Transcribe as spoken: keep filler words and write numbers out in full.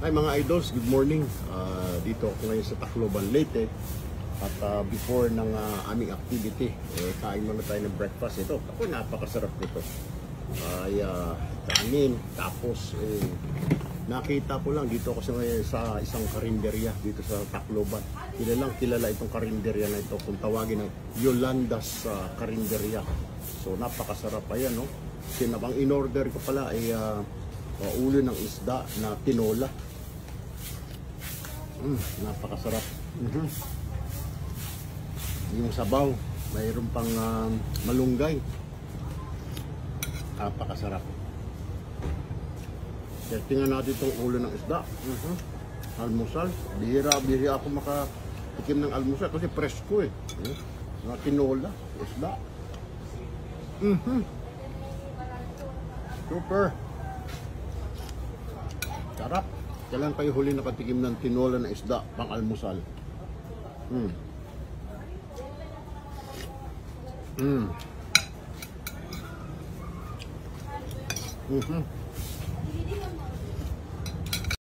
Hi mga idols, good morning. Uh, dito ako ngayon sa Tacloban, Leyte. At uh, before ng uh, aming activity, eh, kain muna tayo ng breakfast. Ito, ako napakasarap nito. Ay, uh, kanin, tapos eh, nakita ko lang dito ako sa, sa isang karinderya dito sa Tacloban. Kilalang kilala itong karinderya na ito kung tawagin ng Yolanda's uh, Karinderya. So napakasarap pa yan, no? Sinabang in-order ko pala ay uh, uh, ulo ng isda na tinola. Mm, napakasarap. Mm-hmm. Yung sabaw, mayroon pang uh, malunggay. Napakasarap. Kaya tingnan natin itong ulo ng isda. Mm-hmm. Almusal. Bihira, bihira ako makatikim ng almusal kasi presko eh. Mm-hmm. Mga tinola, isda. Mm-hmm. Super. Sarap. Kailan kayo huli nakatikim ng tinola na isda pang almusal? Mm. Mm. Mm-hmm.